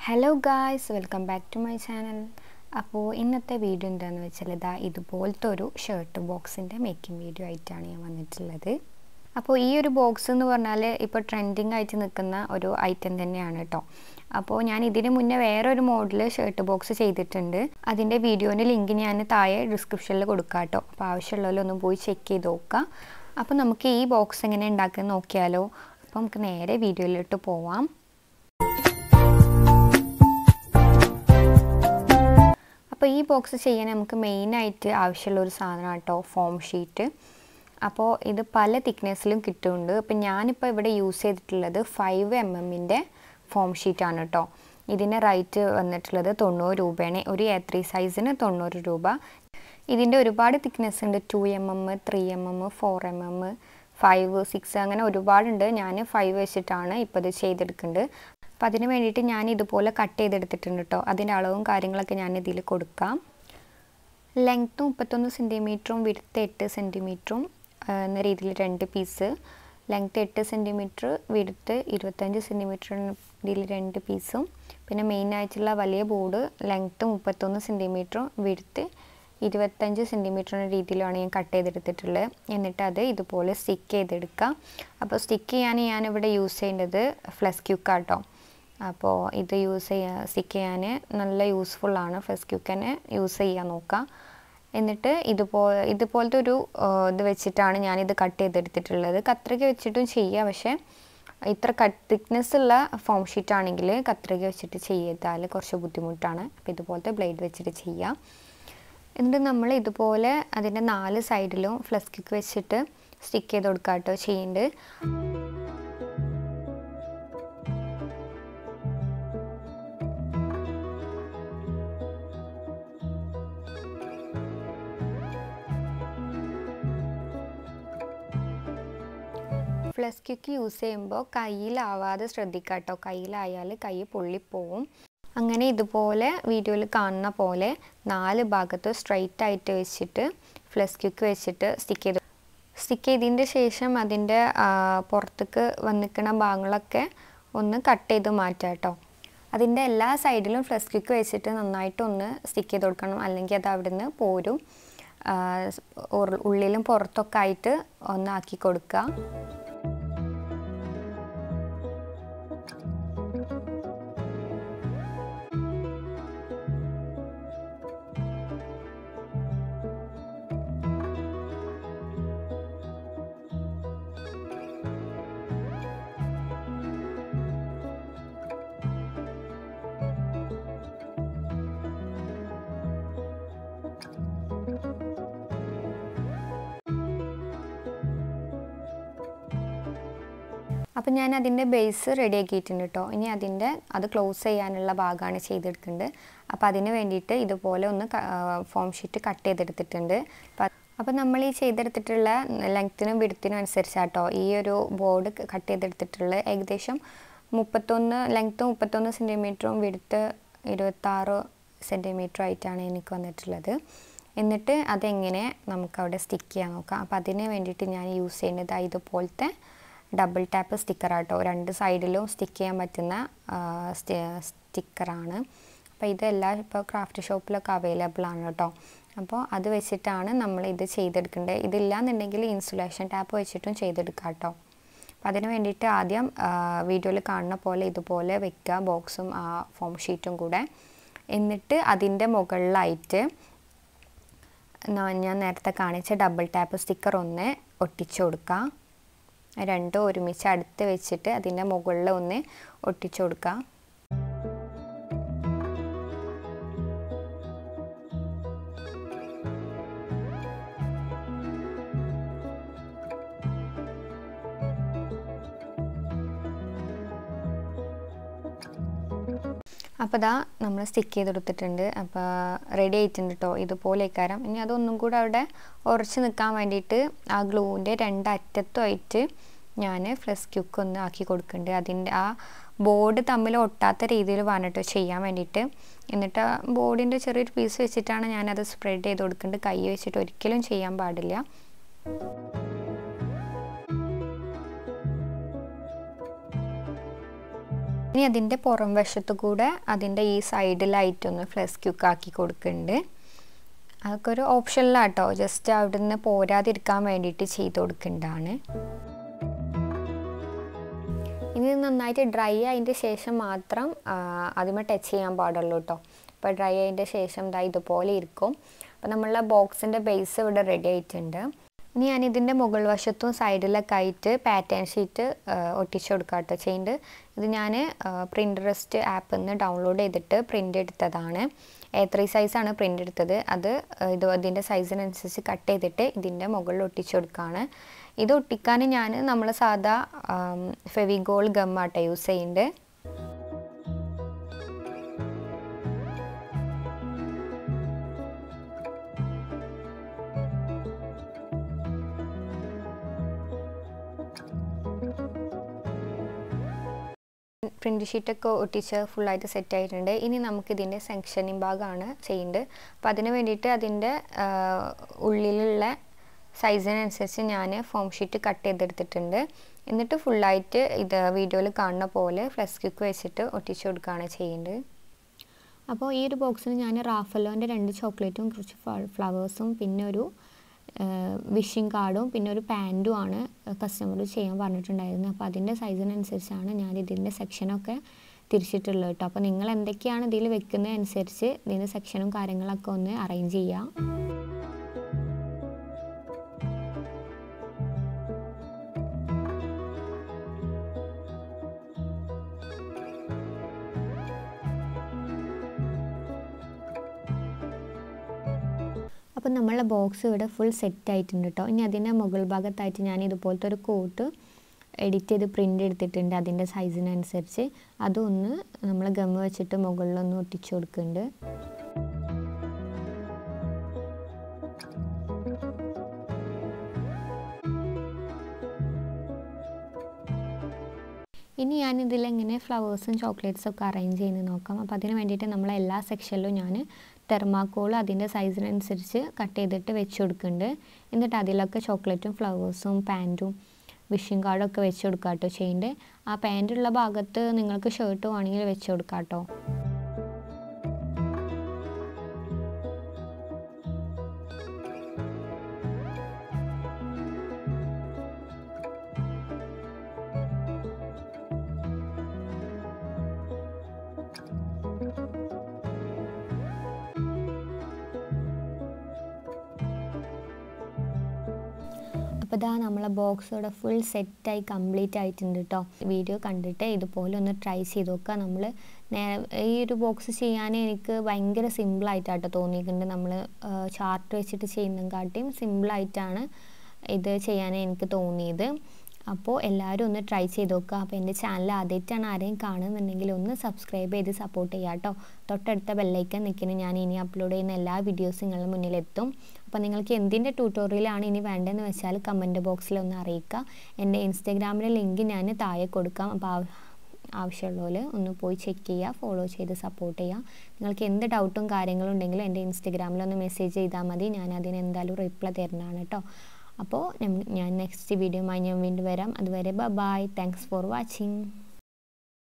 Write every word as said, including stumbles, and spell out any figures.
Hello guys, welcome back to my channel. അപ്പോൾ ഇന്നത്തെ video എന്താണെന്ന് വെച്ചാൽ ഇതാ ഇതുപോലത്തെ ഒരു ഷർട്ട് ബോക്സിൻ്റെ മേക്കിംഗ് വീഡിയോ ആയിട്ടാണ് ഞാൻ വന്നിട്ടുള്ളത്. അപ്പോൾ ഈ ഒരു ബോക്സ് എന്ന് പറഞ്ഞാൽ ഇപ്പോൾ ട്രെൻഡിങ് ആയിട്ട് നിൽക്കുന്ന ഒരു ഐറ്റം തന്നെയാണ് കേട്ടോ. അപ്പോൾ ഞാൻ ഇതിന് മുന്നേ വേറൊരു മോഡൽ ഷർട്ട് ബോക്സ് ചെയ്തിട്ടുണ്ട്. അതിൻ്റെ വീഡിയോൻ്റെ ലിങ്ക് ഞാൻ താഴെ ഡിസ്ക്രിപ്ഷനിൽ കൊടുക്കാം കേട്ടോ. അപ്പോൾ ആവശ്യമുള്ളവരൊന്ന് പോയി ചെക്ക് ചെയ്ത് നോക്കുക. അപ്പോൾ നമുക്ക് ഈ ബോക്സ് എങ്ങനെ ഉണ്ടാക്കുന്നത് നോക്കിയാലോ. അപ്പോൾ നമുക്ക് നേരെ വീഡിയോയിലോട്ട് പോവാം. അപ്പോൾ ഈ ബോക്സ് ചെയ്യാൻ നമുക്ക് മെയിനായിട്ട് ആവശ്യമുള്ള ഒരു സാധനമാണ് കേട്ടോ ഫോം ഷീറ്റ്. അപ്പോൾ ഇത് പല തിക്നെസ്സിലും കിട്ടുന്നുണ്ട്. അപ്പോൾ ഞാനിപ്പോൾ ഇവിടെ യൂസ് ചെയ്തിട്ടുള്ളത് ഫൈവ് എം എമ്മിൻ്റെ ഫോം ഷീറ്റാണ് കേട്ടോ. ഇതിൻ്റെ റേറ്റ് വന്നിട്ടുള്ളത് തൊണ്ണൂറ് രൂപയാണ്. ഒരു എ ത്രീ സൈസിന് തൊണ്ണൂറ് രൂപ. ഇതിൻ്റെ ഒരുപാട് തിക്നെസ് ഉണ്ട്. Two M M three M M four M M five six അങ്ങനെ ഒരുപാടുണ്ട്. ഞാൻ ഫൈവ് വെച്ചിട്ടാണ് ഇപ്പോൾ ഇത് ചെയ്തെടുക്കുന്നത്. അപ്പോൾ അതിന് വേണ്ടിയിട്ട് ഞാൻ ഇതുപോലെ കട്ട് ചെയ്തെടുത്തിട്ടുണ്ട് കേട്ടോ. അതിൻ്റെ അളവും കാര്യങ്ങളൊക്കെ ഞാൻ ഇതിൽ കൊടുക്കാം. ലെങ്ത്ത് മുപ്പത്തൊന്ന് സെൻറ്റിമീറ്ററും വിഡ്ത്ത് എട്ട് സെൻറ്റിമീറ്ററും എന്ന രീതിയിൽ രണ്ട് പീസ്. ലെങ്ത്ത് എട്ട് സെൻറ്റിമീറ്റർ വിഡ്ത്ത് ഇരുപത്തഞ്ച് സെൻറ്റിമീറ്റർ ഇതിൽ രണ്ട് പീസും. പിന്നെ മെയിനായിട്ടുള്ള വലിയ ബോർഡ് ലെങ്ത്ത് മുപ്പത്തൊന്ന് സെൻറ്റിമീറ്ററും വിഡ്ത്ത് ഇരുപത്തഞ്ച് സെൻറ്റിമീറ്റർ എന്ന രീതിയിലാണ് ഞാൻ കട്ട് ചെയ്തെടുത്തിട്ടുള്ളത്. എന്നിട്ട് അത് ഇതുപോലെ സ്റ്റിക്ക് ചെയ്തെടുക്കുക. അപ്പോൾ സ്റ്റിക്ക് ചെയ്യാൻ ഞാനിവിടെ യൂസ് ചെയ്യേണ്ടത് ഫ്ലസ് ക്യൂക്കാട്ടോ. അപ്പോൾ ഇത് യൂസ് ചെയ്യാൻ സ്റ്റിക്ക് ചെയ്യാൻ നല്ല യൂസ്ഫുള്ളാണ്. ഫ്ലസ് ക്യൂക്കനെ യൂസ് ചെയ്യാൻ നോക്കുക. എന്നിട്ട് ഇതുപോലെ ഇതുപോലത്തെ ഒരു ഇത് വെച്ചിട്ടാണ് ഞാനിത് കട്ട് ചെയ്തെടുത്തിട്ടുള്ളത്. കത്രിക വെച്ചിട്ടും ചെയ്യുക, പക്ഷേ ഇത്ര കട്ട് തിക്നെസ് ഉള്ള ഫോം ഷീറ്റ് ആണെങ്കിൽ കത്രിക വെച്ചിട്ട് ചെയ്താൽ കുറച്ച് ബുദ്ധിമുട്ടാണ്. അപ്പോൾ ഇതുപോലത്തെ ബ്ലേഡ് വെച്ചിട്ട് ചെയ്യുക. എന്നിട്ട് നമ്മൾ ഇതുപോലെ അതിൻ്റെ നാല് സൈഡിലും ഫ്ലസ് ക്യൂക്ക് വെച്ചിട്ട് സ്റ്റിക്ക് ചെയ്ത് കൊടുക്കുക കേട്ടോ ചെയ്യുന്നുണ്ട്. ഫ്ലസ് ക്യൂക്ക് യൂസ് ചെയ്യുമ്പോൾ കയ്യിലാവാതെ ശ്രദ്ധിക്കുക കേട്ടോ. കയ്യിലായാൽ കൈ പൊള്ളിപ്പോവും. അങ്ങനെ ഇതുപോലെ വീഡിയോയിൽ കാണുന്ന പോലെ നാല് ഭാഗത്ത് സ്ട്രൈറ്റ് ആയിട്ട് വെച്ചിട്ട് ഫ്ലസ് ക്യൂക്ക് വെച്ചിട്ട് സ്റ്റിക്ക് ചെയ്ത് സ്റ്റിക്ക് ചെയ്തതിൻ്റെ ശേഷം അതിൻ്റെ പുറത്തേക്ക് വന്നിക്കുന്ന ഭാഗങ്ങളൊക്കെ ഒന്ന് കട്ട് ചെയ്ത് മാറ്റാം കേട്ടോ. അതിൻ്റെ എല്ലാ സൈഡിലും ഫ്ലസ് ക്യൂക്ക് വെച്ചിട്ട് നന്നായിട്ടൊന്ന് സ്റ്റിക്ക് ചെയ്ത് കൊടുക്കണം, അല്ലെങ്കിൽ അത് അവിടെ നിന്ന് പോരും. ഉള്ളിലും പുറത്തൊക്കെ ആയിട്ട് ഒന്നാക്കി കൊടുക്കുക. അപ്പോൾ ഞാൻ അതിൻ്റെ ബേസ് റെഡി ആക്കിയിട്ടുണ്ട് കേട്ടോ. ഇനി അതിൻ്റെ അത് ക്ലോസ് ചെയ്യാനുള്ള ഭാഗമാണ് ചെയ്തെടുക്കുന്നത്. അപ്പോൾ അതിന് വേണ്ടിയിട്ട് ഇതുപോലെ ഒന്ന് ഫോം ഷീറ്റ് കട്ട് ചെയ്തെടുത്തിട്ടുണ്ട്. അപ്പോൾ നമ്മൾ ഈ ചെയ്തെടുത്തിട്ടുള്ള ലെങ്ത്തിനും വിഡ്ത്തിനും അനുസരിച്ചാട്ടോ ഈ ഒരു ബോർഡ് കട്ട് ചെയ്തെടുത്തിട്ടുള്ളത്. ഏകദേശം മുപ്പത്തൊന്ന് ലെങ്ത്ത് മുപ്പത്തൊന്ന് സെൻറ്റിമീറ്ററും വിഡ്ത്ത് ഇരുപത്താറ് സെൻറ്റിമീറ്ററും ആയിട്ടാണ് എനിക്ക് വന്നിട്ടുള്ളത്. എന്നിട്ട് അതെങ്ങനെ നമുക്കവിടെ സ്റ്റിക്ക് ചെയ്യാൻ നോക്കാം. അപ്പോൾ അതിന് വേണ്ടിയിട്ട് ഞാൻ യൂസ് ചെയ്യുന്നത് ഇതുപോലത്തെ ഡബിൾ ടാപ്പ് സ്റ്റിക്കറാട്ടോ. രണ്ട് സൈഡിലും സ്റ്റിക്ക് ചെയ്യാൻ പറ്റുന്ന സ്റ്റിക്കറാണ്. അപ്പോൾ ഇതെല്ലാം ഇപ്പോൾ ക്രാഫ്റ്റ് ഷോപ്പിലൊക്കെ അവൈലബിൾ ആണ് കേട്ടോ. അപ്പോൾ അത് വെച്ചിട്ടാണ് നമ്മൾ ഇത് ചെയ്തെടുക്കേണ്ടത്. ഇതില്ലാന്നുണ്ടെങ്കിൽ ഇൻസുലേഷൻ ടാപ്പ് വെച്ചിട്ടും ചെയ്തെടുക്കാം കേട്ടോ. അപ്പോൾ അതിന് വേണ്ടിയിട്ട് ആദ്യം വീഡിയോയിൽ കാണുന്ന പോലെ ഇതുപോലെ വെക്കുക, ബോക്സും ആ ഫോം ഷീറ്റും കൂടെ. എന്നിട്ട് അതിൻ്റെ മുകളിലായിട്ട് ഞാൻ നേരത്തെ കാണിച്ച ഡബിൾ ടാപ്പ് സ്റ്റിക്കർ ഒന്ന് ഒട്ടിച്ചു കൊടുക്കുക. രണ്ടും ഒരുമിച്ച് അടുത്ത് വെച്ചിട്ട് അതിൻ്റെ മുകളിൽ ഒന്ന് ഒട്ടിച്ചു കൊടുക്കുക. അപ്പോൾ ഇതാ നമ്മൾ സ്റ്റിക്ക് ചെയ്തെടുത്തിട്ടുണ്ട്. അപ്പോൾ റെഡി ആയിട്ടുണ്ട് കേട്ടോ. ഇതുപോലെ ഇക്കാരം ഇനി അതൊന്നും കൂടെ അവിടെ ഉറച്ച് നിൽക്കാൻ വേണ്ടിയിട്ട് ആ ഗ്ലൂവിൻ്റെ രണ്ടറ്റത്തുമായിട്ട് ഞാൻ ഫ്ലസ് ക്യൂക്ക് ഒന്ന് ആക്കി കൊടുക്കുന്നുണ്ട്. അതിൻ്റെ ആ ബോർഡ് തമ്മിൽ ഒട്ടാത്ത രീതിയിൽ വേണം കേട്ടോ ചെയ്യാൻ വേണ്ടിയിട്ട്. എന്നിട്ട് ആ ബോർഡിൻ്റെ ചെറിയൊരു പീസ് വെച്ചിട്ടാണ് ഞാനത് സ്പ്രെഡ് ചെയ്ത് കൊടുക്കേണ്ടത്. കൈ വെച്ചിട്ട് ഒരിക്കലും ചെയ്യാൻ പാടില്ല. ഇനി അതിൻ്റെ പുറം വശത്തു കൂടെ അതിൻ്റെ ഈ സൈഡിലായിട്ടൊന്ന് ഫ്ലസ് ക്യൂക്ക് ആക്കി കൊടുക്കുന്നുണ്ട്. അതൊക്കെ ഒരു ഓപ്ഷനിലാട്ടോ, ജസ്റ്റ് അവിടെ നിന്ന് പോരാതിരിക്കാൻ വേണ്ടിയിട്ട് ചെയ്ത് കൊടുക്കേണ്ടതാണ്. ഇനി നന്നായിട്ട് ഡ്രൈ ആയതിൻ്റെ ശേഷം മാത്രം അതിമേ ടച്ച് ചെയ്യാൻ പാടുള്ളൂ കേട്ടോ. അപ്പോൾ ഡ്രൈ ആയതിൻ്റെ ശേഷം ദാ ഇതുപോലെ ഇരിക്കും. അപ്പോൾ നമ്മളുടെ ബോക്സിൻ്റെ ബേസ് ഇവിടെ റെഡി ആയിട്ടുണ്ട്. ഇനി ഞാനിതിൻ്റെ മുകൾ വശത്തും സൈഡിലൊക്കെ ആയിട്ട് പാറ്റേൺ ഷീറ്റ് ഒട്ടിച്ച് കൊടുക്കാം കേട്ടോ ചെയ്യുന്നുണ്ട്. ഇത് ഞാൻ പ്രിൻറ്ററസ്റ്റ് ആപ്പിൽ നിന്ന് ഡൗൺലോഡ് ചെയ്തിട്ട് പ്രിൻ്റ് എടുത്തതാണ്. എ ത്രീ സൈസാണ് പ്രിൻ്റ് എടുത്തത്. അത് ഇത് ഇതിൻ്റെ സൈസിനനുസരിച്ച് കട്ട് ചെയ്തിട്ട് ഇതിൻ്റെ മുകളിൽ ഒട്ടിച്ച് കൊടുക്കുകയാണ്. ഇത് ഒട്ടിക്കാൻ ഞാൻ നമ്മൾ സാധാ ഫെവിഗോൾ ഗമ്മാട്ടോ യൂസ് ചെയ്യുന്നുണ്ട്. പ്രിൻ്റ് ഷീറ്റൊക്കെ ഒട്ടിച്ച് ഫുള്ളായിട്ട് സെറ്റ് ആയിട്ടുണ്ട്. ഇനി നമുക്കിതിൻ്റെ സെക്ഷനിങ് ഭാഗമാണ് ചെയ്യേണ്ടത്. അപ്പോൾ അതിന് വേണ്ടിയിട്ട് അതിൻ്റെ ഉള്ളിലുള്ള സൈസിനനുസരിച്ച് ഞാൻ ഫോം ഷീറ്റ് കട്ട് ചെയ്തെടുത്തിട്ടുണ്ട്. എന്നിട്ട് ഫുള്ളായിട്ട് ഇത് വീഡിയോയിൽ കാണുന്ന പോലെ ഫ്ലസ് ക്യൂക്ക് വെച്ചിട്ട് ഒട്ടിച്ച് കൊടുക്കുകയാണ് ചെയ്യേണ്ടത്. അപ്പോൾ ഈ ഒരു ബോക്സിന് ഞാൻ റാഫലോൻ്റെ രണ്ട് ചോക്ലേറ്റും കുറച്ച് ഫ്ലവേഴ്സും പിന്നെ ഒരു വിഷിംഗ് കാർഡും പിന്നെ ഒരു പാൻറ്റുമാണ് കസ്റ്റമർ ചെയ്യാൻ പറഞ്ഞിട്ടുണ്ടായിരുന്നത്. അപ്പോൾ അതിൻ്റെ സൈസിനനുസരിച്ചാണ് ഞാൻ ഇതിൻ്റെ സെക്ഷനൊക്കെ തിരിച്ചിട്ടുള്ളത് കേട്ടോ. അപ്പോൾ നിങ്ങൾ എന്തൊക്കെയാണ് ഇതിൽ വെക്കുന്നത് അനുസരിച്ച് ഇതിൻ്റെ സെക്ഷനും കാര്യങ്ങളൊക്കെ ഒന്ന് അറേഞ്ച് ചെയ്യാം. അപ്പോൾ നമ്മളുടെ ബോക്സ് ഇവിടെ ഫുൾ സെറ്റ് ആയിട്ടുണ്ട് കേട്ടോ. ഇനി അതിൻ്റെ മുകൾ ഭാഗത്തായിട്ട് ഞാൻ ഇതുപോലത്തെ ഒരു കോട്ട് എഡിറ്റ് ചെയ്ത് പ്രിൻ്റ് എടുത്തിട്ടുണ്ട് അതിൻ്റെ സൈസിനനുസരിച്ച്. അതൊന്ന് നമ്മൾ ഗമ്മ് വെച്ചിട്ട് മുകളിലൊന്ന് ഒട്ടിച്ചു കൊടുക്കുന്നുണ്ട്. ഇനി ഞാനിതിലെങ്ങനെ ഫ്ലവേഴ്സും ചോക്ലേറ്റ്സും ഒക്കെ അറേഞ്ച് ചെയ്യുന്നത് നോക്കാം. അപ്പോൾ അതിന് വേണ്ടിയിട്ട് നമ്മൾ എല്ലാ സെക്ഷനിലും ഞാൻ തെർമാക്കോൾ അതിൻ്റെ സൈസിനനുസരിച്ച് കട്ട് ചെയ്തിട്ട് വെച്ച് കൊടുക്കുന്നുണ്ട്. എന്നിട്ട് അതിലൊക്കെ ചോക്ലേറ്റും ഫ്ലവേഴ്സും പാൻറ്റും വിഷിംഗ് കാർഡൊക്കെ വെച്ച് കൊടുക്കാം കേട്ടോ ചെയ്യേണ്ടത്. ആ പാൻറ്റുള്ള ഭാഗത്ത് നിങ്ങൾക്ക് ഷർട്ട് വേണമെങ്കിൽ വെച്ച് കൊടുക്കാം കേട്ടോ. അപ്പോൾ ഇതാ നമ്മളെ ബോക്സ് ഇവിടെ ഫുൾ സെറ്റായി കംപ്ലീറ്റ് ആയിട്ടുണ്ട് കേട്ടോ. വീഡിയോ കണ്ടിട്ട് ഇതുപോലെ ഒന്ന് ട്രൈ ചെയ്ത് നോക്കുക. നമ്മൾ ഈ ഒരു ബോക്സ് ചെയ്യാൻ എനിക്ക് ഭയങ്കര സിമ്പിളായിട്ടാട്ടോ തോന്നിയിട്ടുണ്ട്. നമ്മൾ ചാർട്ട് വെച്ചിട്ട് ചെയ്യുന്നതിനെക്കാട്ടിയും സിമ്പിളായിട്ടാണ് ഇത് ചെയ്യാൻ എനിക്ക് തോന്നിയത്. അപ്പോൾ എല്ലാവരും ഒന്ന് ട്രൈ ചെയ്ത് നോക്കുക. അപ്പോൾ എൻ്റെ ചാനൽ ആദ്യമായിട്ടാണ് ആരെയും കാണുന്നുണ്ടെങ്കിൽ ഒന്ന് സബ്സ്ക്രൈബ് ചെയ്ത് സപ്പോർട്ട് ചെയ്യുക കേട്ടോ. തൊട്ടടുത്ത ബെല്ലൈക്കൻ നിൽക്കുന്നത് ഞാൻ ഇനി അപ്ലോഡ് ചെയ്യുന്ന എല്ലാ വീഡിയോസും നിങ്ങളുടെ മുന്നിലെത്തും. അപ്പോൾ നിങ്ങൾക്ക് എന്തിൻ്റെ ട്യൂട്ടോറിയലാണ് ഇനി വേണ്ടതെന്ന് വെച്ചാൽ കമൻറ്റ് ബോക്സിൽ ഒന്ന് അറിയിക്കുക. എൻ്റെ ഇൻസ്റ്റാഗ്രാമിലെ ലിങ്ക് ഞാൻ താഴെ കൊടുക്കാം. അപ്പോൾ ആവശ്യമുള്ളവർ ഒന്ന് പോയി ചെക്ക് ചെയ്യുക, ഫോളോ ചെയ്ത് സപ്പോർട്ട് ചെയ്യുക. നിങ്ങൾക്ക് എന്ത് ഡൗട്ടും കാര്യങ്ങളും ഉണ്ടെങ്കിലും എൻ്റെ ഇൻസ്റ്റാഗ്രാമിലൊന്ന് മെസ്സേജ് ചെയ്താൽ മതി. ഞാൻ അതിന് എന്തായാലും റിപ്ലൈ തരുന്നതാണ് കേട്ടോ. അപ്പോൾ ഞാൻ നെക്സ്റ്റ് വീഡിയോയുമായി ഞാൻ വീണ്ടും വരാം. അതുവരെ ബൈ. Thanks for watching.